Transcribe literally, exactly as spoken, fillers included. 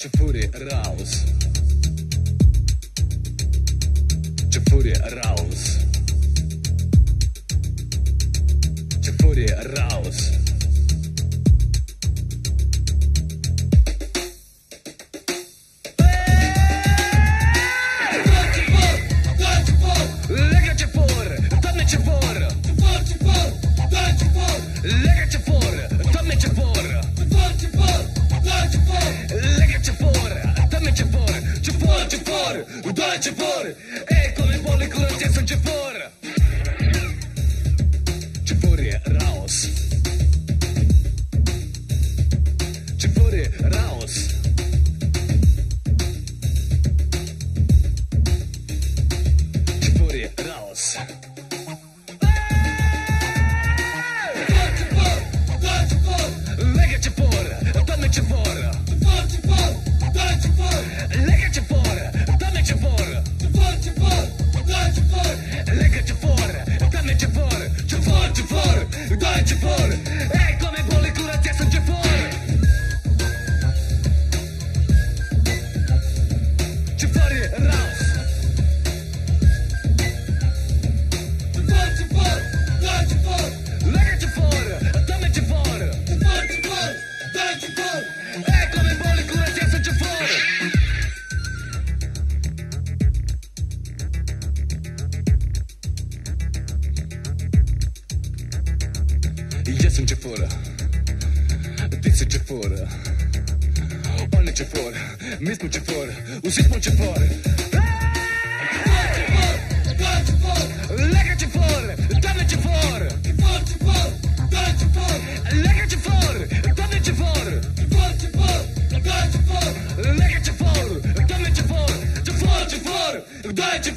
Ce furie raus. Ce furie raus. Ce furie raus. Lega-ce for, Doamne ce vor. Lega-ce for, Doamne ce vor. Lega-ce for, Doamne ce vor. Ce for, ce for, Doamne ce vor. Ei, come boli curăție sunt ce for. Ce furie raus. Ce furie raus. Ce furie raus. Lega-ce for, Doamne ce vor. Lega-ce for, Doamne ce vor. Lega-ce for, Doamne ce vor. Ce for, ce for, Doamne ce vor. Ei, come boli curăție sunt ce for. Ce furie raus. Lega-ce for, Doamne ce vor. Ei, come boli curăție sunt ce for. Eu sunt ce fără, Tiți ce fără, Oane ce fără, Mismu ce fără, Usismu ce fără. Lega ce fără, Doamne ce fără. Lega ce fără, Doamne ce fără. Lega ce fără, Doamne ce fără. Ce fără, ce fără, Doamne ce